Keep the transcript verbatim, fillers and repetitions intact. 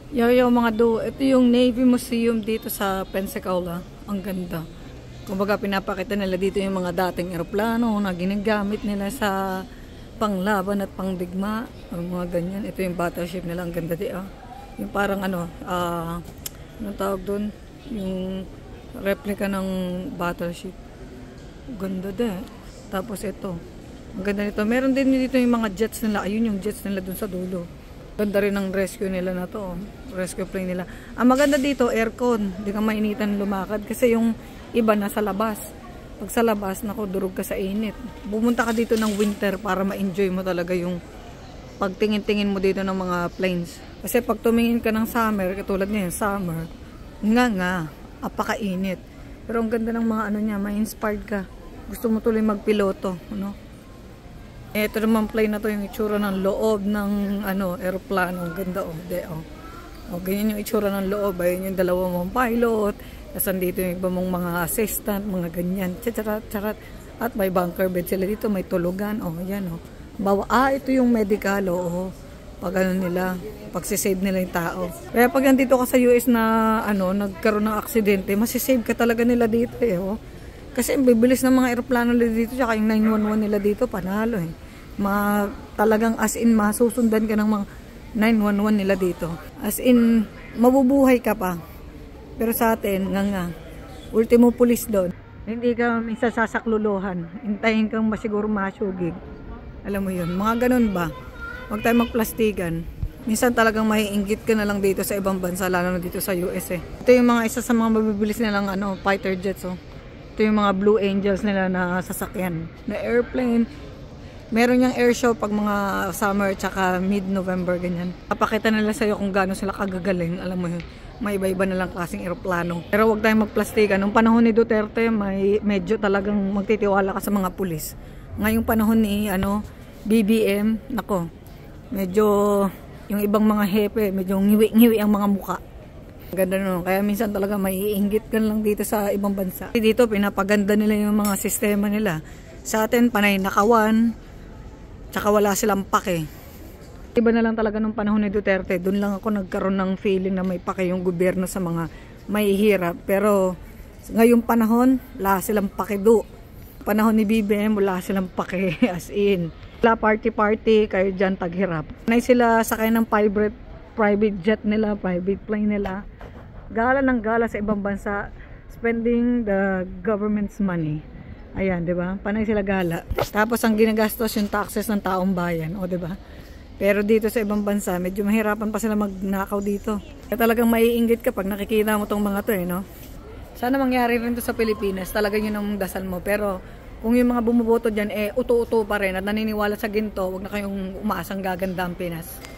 Yo, yo mga do, ito yung Navy Museum dito sa Pensacola. Ang ganda. Kumbaga pinapakita nila dito yung mga dating eroplano na ginagamit nila sa panglaban at pangdigma. Ang mga ganyan. Ito yung battleship nila. Ang ganda di ah. Yung parang ano, ah, uh, anong tawag doon? Yung replica ng battleship. Ganda din. Tapos ito. Ang ganda nito. Meron din dito yung mga jets nila. Ayun yung jets nila dun sa dulo. Ganda rin ang rescue nila na to. Rescue plane nila. Ang maganda dito, aircon. Hindi ka mainitan lumakad. Kasi yung iba nasa labas. Pag sa labas, naku, durog ka sa init. Bumunta ka dito ng winter para ma-enjoy mo talaga yung pagtingin-tingin mo dito ng mga planes. Kasi pag tumingin ka ng summer, katulad niya yung summer, nga nga, apakainit. Pero ang ganda ng mga ano niya, ma-inspired ka. Gusto mo tuloy magpiloto, ano? Ito naman plane na to yung itsura ng loob ng ano, aeroplano. Ang ganda oh, de oh. O, ganyan yung itsura ng loob. Ayun yung dalawa mong pilot. Tapos andito yung iba mong mga assistant, mga ganyan. Charat, charat. At may bunker bed sila dito, may tulugan. Oh, yan oh. Bawa, ah, ito yung medical oh. Pag ano nila, pagsisave nila yung tao. Kaya pag nandito ka sa U S na ano, nagkaroon ng aksidente, masisave ka talaga nila dito eh oh. Kasi ang bibilis ng mga eroplano nila dito, tsaka yung nine one one nila dito, panalo eh. Ma, talagang as in, masusundan ka ng mga nine one one nila dito. As in, mabubuhay ka pa. Pero sa atin, nga nga, ultimo pulis doon. Hindi ka minsan sasakluluhan. Hintayin kang masiguro masugig. Alam mo yun, mga ganun ba? Huwag tayo magplastikan. Minsan talagang maiinggit ka na lang dito sa ibang bansa, lalo na dito sa U S eh. Ito yung mga isa sa mga mabibilis nilang ano, fighter jets oh. Ito yung mga Blue Angels nila na sasakyan. Na airplane. Meron yung air show pag mga summer tsaka mid-November ganyan. Papakita nila sa'yo kung gaano sila kagagaling. Alam mo yun, may iba-iba na lang klaseng aeroplano. Pero huwag tayong magplastika. Nung panahon ni Duterte, may medyo talagang magtitiwala ka sa mga pulis. Ngayong panahon ni ano, B B M, nako, medyo yung ibang mga hepe, medyo ngiwi-ngiwi ang mga muka. Ganda nun. Kaya minsan talaga may iinggit ka lang dito sa ibang bansa. Dito pinapaganda nila yung mga sistema nila. Sa atin panay nakawan, tsaka wala silang pake. Iba na lang talaga nung panahon ni Duterte. Doon lang ako nagkaroon ng feeling na may pake yung gobyerno sa mga mahihirap. Pero ngayong panahon, wala silang pake do. Panahon ni B B M, wala silang pake as in. Wala party-party, kayo dyan taghirap. Panay sila sakay ng private, private jet nila, private plane nila. Gala ng gala sa ibang bansa, spending the government's money. Ayan, 'di ba? Panay sila gala. Tapos ang ginagastos yung taxes ng taong bayan, o 'di ba? Pero dito sa ibang bansa, medyo mahirapan pa sila magnakaw dito. Kaya talagang maiinggit ka pag nakikita mo tong mga 'to, eh, no? Sana mangyari rin 'to sa Pilipinas. Talagang 'yun ang dasal mo. Pero kung yung mga bumuboto diyan eh uto-uto pa rin at naniniwala sa ginto, wag na kayong umaasang gaganda ang Pinas.